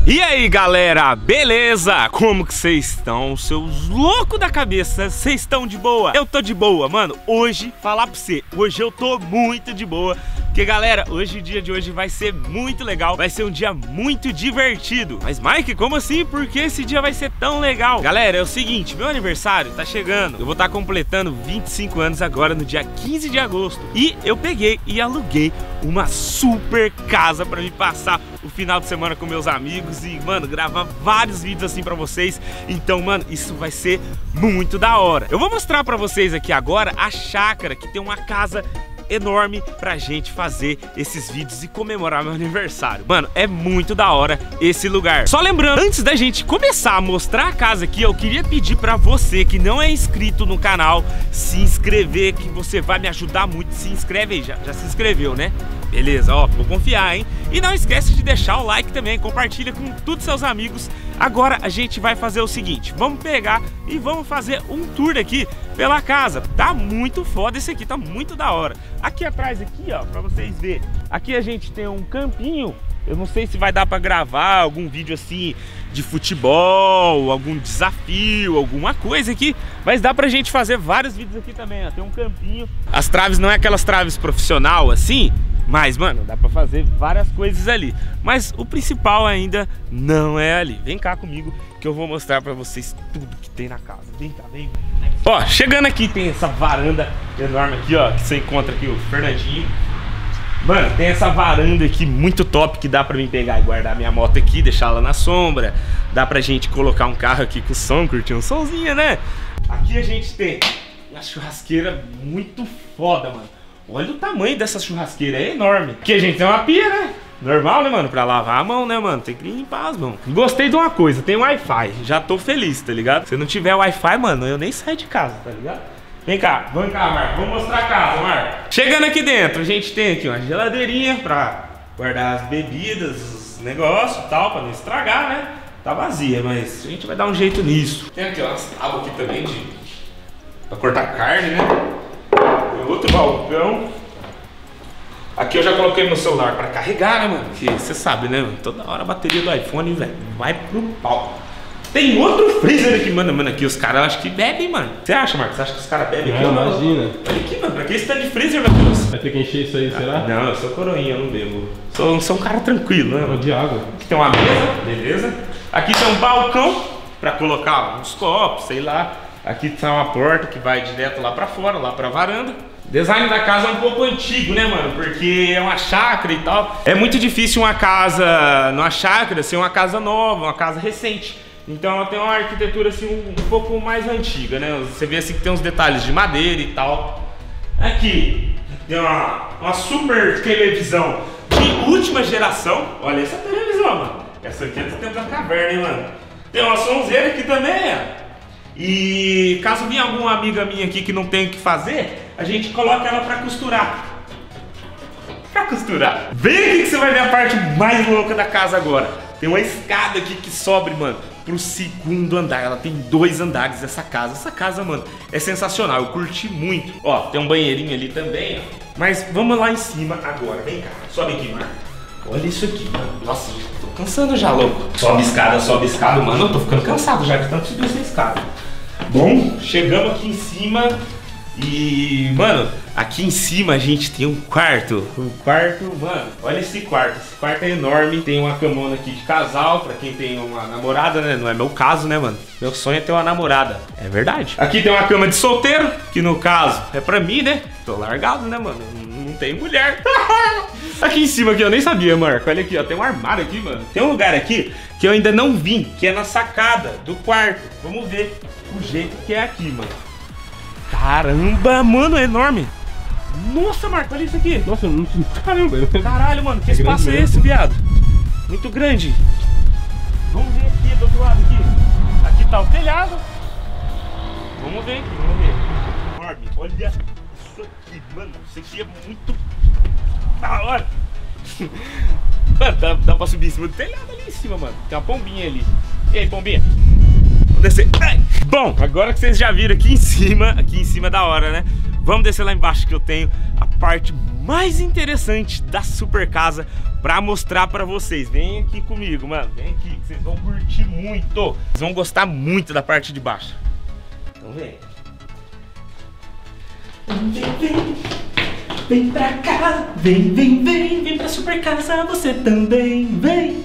E aí galera, beleza? Como que vocês estão? Seus loucos da cabeça, vocês estão de boa? Eu tô de boa, mano. Hoje, falar pra você, hoje eu tô muito de boa. Porque galera, hoje o dia de hoje vai ser muito legal. Vai ser um dia muito divertido. Mas Mike, como assim? Por que esse dia vai ser tão legal? Galera, é o seguinte, meu aniversário tá chegando. Eu vou estar completando 25 anos agora no dia 15 de agosto. E eu peguei e aluguei uma super casa pra me passar o final de semana com meus amigos e, mano, gravar vários vídeos assim pra vocês. Então, mano, isso vai ser muito da hora. Eu vou mostrar pra vocês aqui agora a chácara, que tem uma casa enorme pra gente fazer esses vídeos e comemorar meu aniversário. Mano, é muito da hora esse lugar. Só lembrando, antes da gente começar a mostrar a casa aqui, eu queria pedir pra você que não é inscrito no canal, se inscrever, que você vai me ajudar muito. Se inscreve aí, já se inscreveu, né? Beleza, ó, vou confiar, hein? E não esquece de deixar o like também, compartilha com todos seus amigos. Agora a gente vai fazer o seguinte, vamos pegar e vamos fazer um tour aqui pela casa. Tá muito foda esse aqui, tá muito da hora. Aqui atrás aqui, ó, pra vocês verem, aqui a gente tem um campinho. Eu não sei se vai dar pra gravar algum vídeo assim de futebol, algum desafio, alguma coisa aqui, mas dá pra gente fazer vários vídeos aqui também, ó. Tem um campinho. As traves não é aquelas traves profissional assim, mas, mano, dá pra fazer várias coisas ali. Mas o principal ainda não é ali. Vem cá comigo que eu vou mostrar pra vocês tudo que tem na casa. Vem cá, vem. Ó, chegando aqui tem essa varanda enorme aqui, ó, que você encontra aqui o Fernandinho. Mano, tem essa varanda aqui muito top que dá pra mim pegar e guardar minha moto aqui, deixar ela na sombra. Dá pra gente colocar um carro aqui com som, curtir um somzinho, né? Aqui a gente tem uma churrasqueira muito foda, mano. Olha o tamanho dessa churrasqueira, é enorme. Aqui a gente tem uma pia, né? Normal, né, mano? Pra lavar a mão, né, mano? Tem que limpar as mãos. Gostei de uma coisa, tem Wi-Fi. Já tô feliz, tá ligado? Se não tiver Wi-Fi, mano, eu nem saio de casa, tá ligado? Vem cá, Marco. Vamos mostrar a casa, Marco. Chegando aqui dentro, a gente tem aqui uma geladeirinha pra guardar as bebidas, os negócios e tal, pra não estragar, né? Tá vazia, mas a gente vai dar um jeito nisso. Tem aqui, ó, umas tábuas aqui também pra cortar carne, né? Outro balcão. Aqui eu já coloquei meu celular pra carregar, né, mano? Que você sabe, né, mano? Toda hora a bateria do iPhone, velho, vai pro pau. Tem outro freezer aqui, mano, aqui os caras acho que bebem, mano. Você acha, Marcos? Você acha que os caras bebem aqui? Imagina. Olha aqui, mano, pra que esse tá de freezer, meu Deus? Vai ter que encher isso aí, será? Não, eu sou coroinha, eu não bebo. Sou um cara tranquilo, né, mano? De água. Aqui tem uma mesa, beleza? Aqui tem um balcão pra colocar uns copos, sei lá. Aqui tá uma porta que vai direto lá pra fora, lá pra varanda. O design da casa é um pouco antigo, né, mano? Porque é uma chácara e tal. É muito difícil uma casa, numa chácara, ser uma casa nova, uma casa recente. Então ela tem uma arquitetura assim um pouco mais antiga, né? Você vê assim que tem uns detalhes de madeira e tal. Aqui tem uma super televisão de última geração. Olha essa televisão, mano. Essa aqui é do tempo da caverna, hein, mano? Tem uma sonzeira aqui também, ó. E caso venha alguma amiga minha aqui que não tem o que fazer, a gente coloca ela pra costurar. Vem aqui que você vai ver a parte mais louca da casa agora. Tem uma escada aqui que sobe, mano, pro segundo andar. Ela tem 2 andares essa casa. Essa casa, mano, é sensacional. Eu curti muito. Ó, tem um banheirinho ali também, ó. Mas vamos lá em cima agora. Vem cá, sobe aqui, Marco. Olha isso aqui, mano. Nossa, tô cansando já, louco. Sobe escada, mano. Eu tô ficando cansado já de tanto subir essa escada. Bom, chegamos aqui em cima e, mano, aqui em cima a gente tem um quarto. Mano, olha esse quarto. Esse quarto é enorme. Tem uma camona aqui de casal, pra quem tem uma namorada, né? Não é meu caso, né, mano? Meu sonho é ter uma namorada. É verdade. Aqui tem uma cama de solteiro, que no caso é pra mim, né? Tô largado, né, mano? Não tenho mulher. Aqui em cima aqui, eu nem sabia, Marco. Olha aqui, ó, tem um armário aqui, mano. Tem um lugar aqui que eu ainda não vim, que é na sacada do quarto. Vamos ver o jeito que é aqui, mano. Caramba, mano, é enorme. Nossa, Marco, olha isso aqui. Nossa, caramba. Caralho, mano, que espaço é esse, viado? Muito grande. Vamos ver aqui, do outro lado aqui. Aqui tá o telhado. Vamos ver aqui, vamos ver. Enorme, olha isso aqui, mano. Isso aqui é muito da hora. Mano, dá pra subir em cima do telhado ali em cima, mano. Tem uma pombinha ali. E aí, pombinha? Vamos descer. Ai. Bom, agora que vocês já viram aqui em cima da hora, né? Vamos descer lá embaixo que eu tenho a parte mais interessante da super casa pra mostrar pra vocês. Vem aqui comigo, mano. Vem aqui, que vocês vão curtir muito. Vocês vão gostar muito da parte de baixo. Então vem. Vem pra cá, vem pra super casa, você também, vem.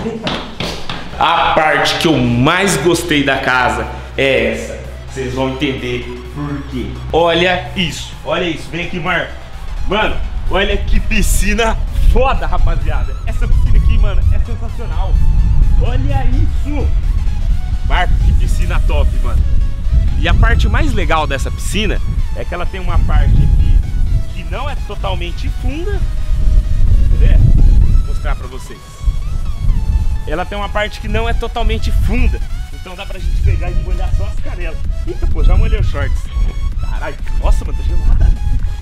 A parte que eu mais gostei da casa é essa. Vocês vão entender por quê. Olha isso, vem aqui, Marco. Mano, olha que piscina foda, rapaziada. Essa piscina aqui, mano, é sensacional. Olha isso. Marco, que piscina top, mano. E a parte mais legal dessa piscina é que ela tem uma parte aqui que não é totalmente funda. Quer ver? Vou mostrar pra vocês. Ela tem uma parte que não é totalmente funda. Então dá pra gente pegar e molhar só as canelas. Eita, pô, já molhei os shorts. Caralho, nossa, mano, tá gelada.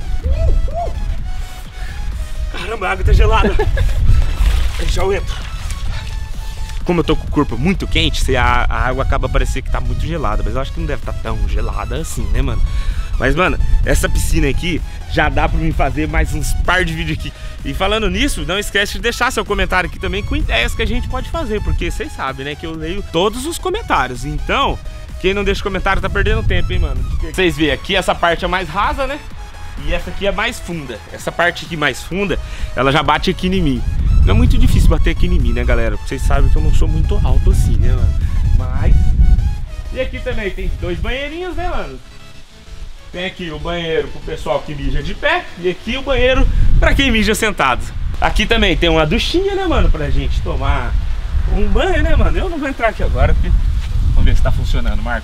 Caramba, a água tá gelada. Já eu entro. Como eu tô com o corpo muito quente, a água acaba parecendo que tá muito gelada. Mas eu acho que não deve estar tão gelada assim, né, mano? Mas, mano, essa piscina aqui já dá pra mim fazer mais uns par de vídeos aqui. E falando nisso, não esquece de deixar seu comentário aqui também com ideias que a gente pode fazer. Porque vocês sabem, né, que eu leio todos os comentários. Então, quem não deixa comentário tá perdendo tempo, hein, mano? Vocês veem aqui, essa parte é mais rasa, né? E essa aqui é mais funda. Essa parte aqui mais funda, ela já bate aqui em mim. Não é muito difícil bater aqui em mim, né, galera? Porque vocês sabem que eu não sou muito alto assim, né, mano? Mas... E aqui também tem 2 banheirinhos, né, mano? Tem aqui o banheiro pro pessoal que mija de pé. E aqui o banheiro pra quem mija sentado. Aqui também tem uma duchinha, né, mano? Pra gente tomar um banho, né, mano? Eu não vou entrar aqui agora, porque... Vamos ver se tá funcionando, Marco.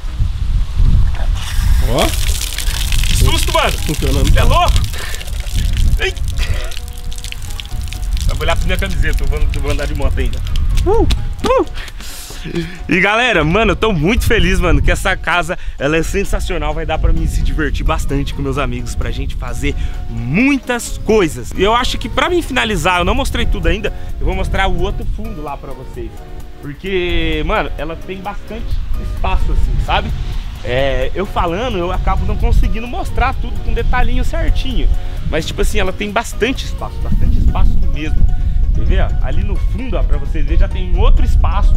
Ó. Que susto, mano! Funcionando. Você é louco? Ei. Vai olhar pra minha camiseta, eu vou andar de moto ainda. E galera, mano, eu tô muito feliz, mano, que essa casa, ela é sensacional. Vai dar pra mim se divertir bastante com meus amigos, pra gente fazer muitas coisas. E eu acho que pra mim finalizar, eu não mostrei tudo ainda, eu vou mostrar o outro fundo lá pra vocês. Porque, mano, ela tem bastante espaço assim, sabe? Eu falando, eu acabo não conseguindo mostrar tudo com detalhinho certinho. Mas tipo assim, ela tem bastante espaço mesmo. Quer ver, ó? Ali no fundo, ó, pra vocês verem, já tem outro espaço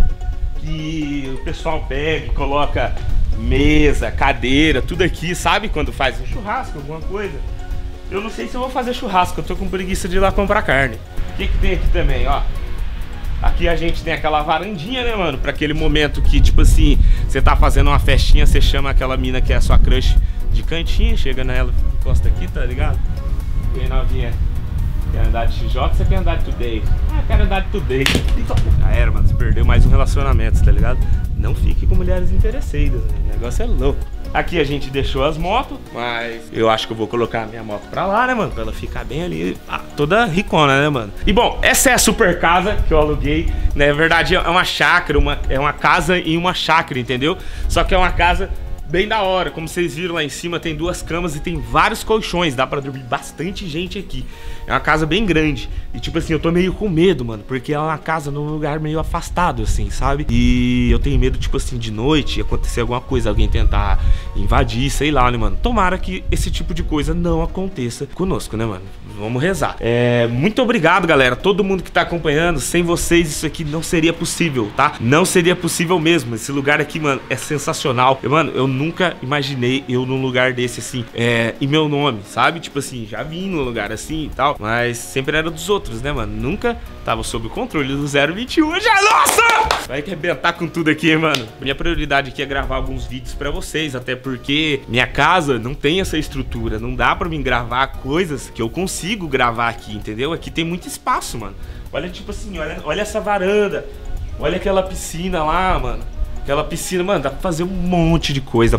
que o pessoal pega e coloca mesa, cadeira, tudo aqui, sabe? Quando faz um churrasco, alguma coisa. Eu não sei se eu vou fazer churrasco, eu tô com preguiça de ir lá comprar carne. O que tem aqui também, ó? Aqui a gente tem aquela varandinha, né, mano? Pra aquele momento que, tipo assim, você tá fazendo uma festinha, você chama aquela mina que é a sua crush de cantinho, chega nela, encosta aqui, tá ligado? E aí, novinha, quer andar de XJ ou você quer andar de Today? Ah, quero andar de Today. Então, já era, mano, você perdeu mais um relacionamento, tá ligado? Não fique com mulheres interesseiras, né? O negócio é louco. Aqui a gente deixou as motos, mas eu acho que eu vou colocar a minha moto pra lá, né, mano? Pra ela ficar bem ali, toda ricona, né, mano? E bom, essa é a super casa que eu aluguei. Na verdade, é uma chácara, é uma casa em uma chácara, entendeu? Só que é uma casa bem da hora. Como vocês viram lá em cima, tem 2 camas e tem vários colchões. Dá pra dormir bastante gente aqui. É uma casa bem grande. E tipo assim, eu tô meio com medo, mano, porque é uma casa num lugar meio afastado, assim, sabe? E eu tenho medo, tipo assim, de noite acontecer alguma coisa, alguém tentar invadir, sei lá, né, mano? Tomara que esse tipo de coisa não aconteça conosco, né, mano? Vamos rezar. Muito obrigado, galera, todo mundo que tá acompanhando. Sem vocês isso aqui não seria possível, tá? Não seria possível mesmo. Esse lugar aqui, mano, é sensacional. Mano, eu nunca imaginei eu num lugar desse, assim, em meu nome, sabe? Tipo assim, já vim num lugar assim e tal, mas sempre era dos outros, né, mano? Nunca tava sob o controle do 021. Já, nossa! Vai arrebentar com tudo aqui, mano. Minha prioridade aqui é gravar alguns vídeos pra vocês, até porque minha casa não tem essa estrutura. Não dá pra mim gravar coisas que eu consigo gravar aqui, entendeu? Aqui tem muito espaço, mano. Olha, tipo assim, olha essa varanda. Olha aquela piscina lá, mano. Aquela piscina, mano, dá pra fazer um monte de coisa,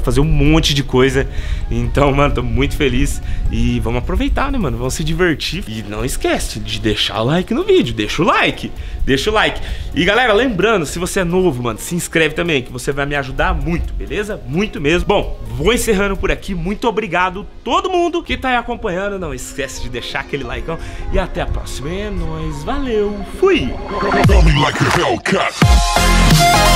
Então, mano, tô muito feliz. E vamos aproveitar, né, mano? Vamos se divertir. E não esquece de deixar o like no vídeo. Deixa o like. E galera, lembrando, se você é novo, mano, se inscreve também, que você vai me ajudar muito, beleza? Muito mesmo. Bom, vou encerrando por aqui. Muito obrigado todo mundo que tá aí acompanhando. Não esquece de deixar aquele likeão. E até a próxima. É nóis. Valeu. Fui.